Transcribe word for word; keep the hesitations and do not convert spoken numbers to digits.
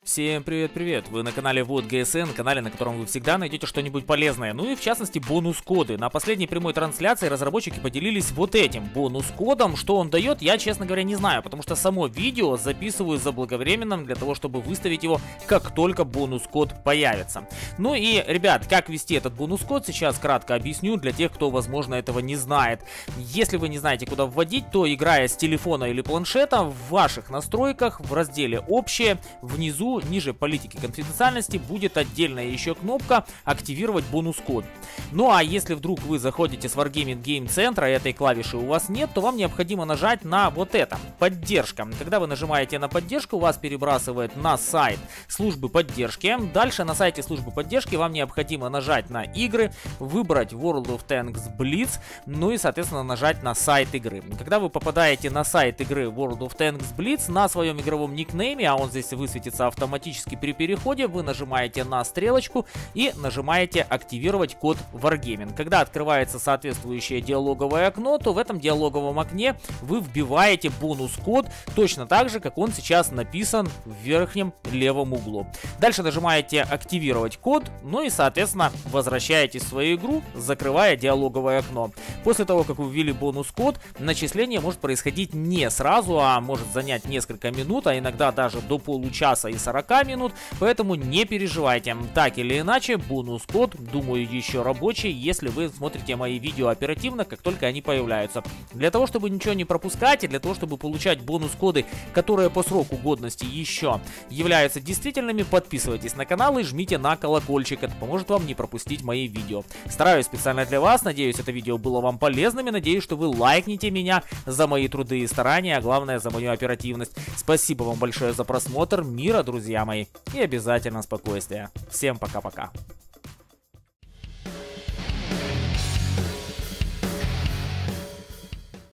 Всем привет-привет! Вы на канале Вот ГСН, канале, на котором вы всегда найдете что-нибудь полезное. Ну и в частности бонус-коды. На последней прямой трансляции разработчики поделились вот этим бонус-кодом. Что он дает, я, честно говоря, не знаю, потому что само видео записываю заблаговременным для того, чтобы выставить его, как только бонус-код появится. Ну и, ребят, как ввести этот бонус-код, сейчас кратко объясню для тех, кто, возможно, этого не знает. Если вы не знаете, куда вводить, то, играя с телефона или планшета, в ваших настройках в разделе «Общее» внизу ниже политики конфиденциальности будет отдельная еще кнопка «Активировать бонус-код». Ну а если вдруг вы заходите с Wargaming Game Center, и этой клавиши у вас нет, то вам необходимо нажать на вот это «Поддержка». Когда вы нажимаете на поддержку, вас перебрасывает на сайт службы поддержки. Дальше на сайте службы поддержки вам необходимо нажать на игры, выбрать World of Tanks Blitz, ну и соответственно нажать на сайт игры. Когда вы попадаете на сайт игры World of Tanks Blitz на своем игровом никнейме, а он здесь высветится автоматически, Автоматически при переходе, вы нажимаете на стрелочку и нажимаете «Активировать код Wargaming». Когда открывается соответствующее диалоговое окно, то в этом диалоговом окне вы вбиваете бонус-код точно так же, как он сейчас написан в верхнем левом углу. Дальше нажимаете «Активировать код», ну и соответственно возвращаетесь в свою игру, закрывая диалоговое окно. После того, как вы ввели бонус-код, начисление может происходить не сразу, а может занять несколько минут, а иногда даже до получаса и сорока минут, поэтому не переживайте. Так или иначе, бонус-код, думаю, еще рабочий, если вы смотрите мои видео оперативно, как только они появляются. Для того, чтобы ничего не пропускать, и для того, чтобы получать бонус-коды, которые по сроку годности еще являются действительными, подписывайтесь на канал и жмите на колокольчик. Это поможет вам не пропустить мои видео. Стараюсь специально для вас, надеюсь, это видео было вам полезным, и надеюсь, что вы лайкните меня за мои труды и старания, а главное, за мою оперативность. Спасибо вам большое за просмотр, мира, друзья мои, и обязательно спокойствия. Всем пока-пока.